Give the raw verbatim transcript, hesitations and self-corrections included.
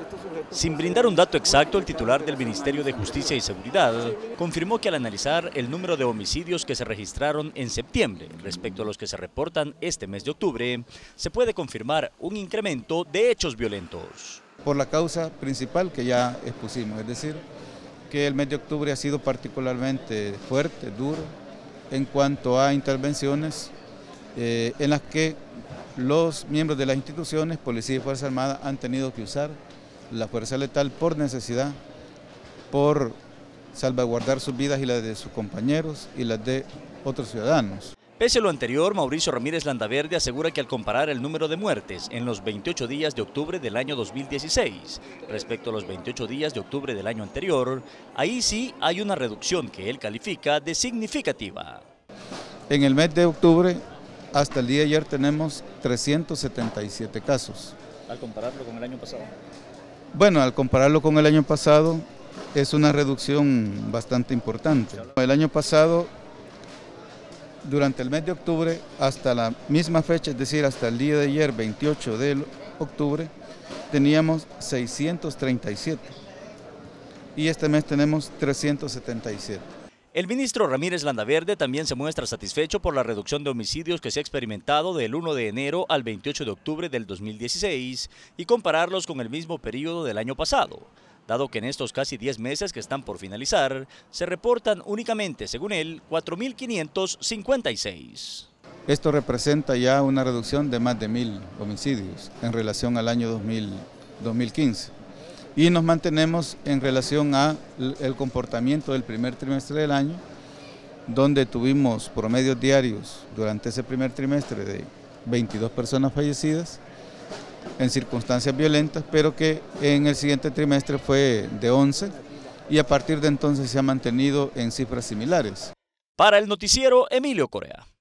Sin brindar un dato exacto, el titular del Ministerio de Justicia y Seguridad confirmó que al analizar el número de homicidios que se registraron en septiembre respecto a los que se reportan este mes de octubre, se puede confirmar un incremento de hechos violentos. Por la causa principal que ya expusimos, es decir, que el mes de octubre ha sido particularmente fuerte, duro, en cuanto a intervenciones eh, en las que los miembros de las instituciones, Policía y Fuerza Armada, han tenido que usar la fuerza letal por necesidad, por salvaguardar sus vidas y las de sus compañeros y las de otros ciudadanos. Pese a lo anterior, Mauricio Ramírez Landaverde asegura que al comparar el número de muertes en los veintiocho días de octubre del año dos mil dieciséis respecto a los veintiocho días de octubre del año anterior, ahí sí hay una reducción que él califica de significativa. En el mes de octubre, hasta el día de ayer, tenemos trescientos setenta y siete casos. Al compararlo con el año pasado. Bueno, al compararlo con el año pasado, es una reducción bastante importante. El año pasado, durante el mes de octubre, hasta la misma fecha, es decir, hasta el día de ayer, veintiocho de octubre, teníamos seiscientos treinta y siete y este mes tenemos trescientos setenta y siete. El ministro Ramírez Landaverde también se muestra satisfecho por la reducción de homicidios que se ha experimentado del uno de enero al veintiocho de octubre del dos mil dieciséis y compararlos con el mismo periodo del año pasado, dado que en estos casi diez meses que están por finalizar, se reportan únicamente, según él, cuatro mil quinientos cincuenta y seis. Esto representa ya una reducción de más de mil homicidios en relación al año dos mil quince. Y nos mantenemos en relación al comportamiento del primer trimestre del año, donde tuvimos promedios diarios durante ese primer trimestre de veintidós personas fallecidas en circunstancias violentas, pero que en el siguiente trimestre fue de once y a partir de entonces se ha mantenido en cifras similares. Para el noticiero, Emilio Corea.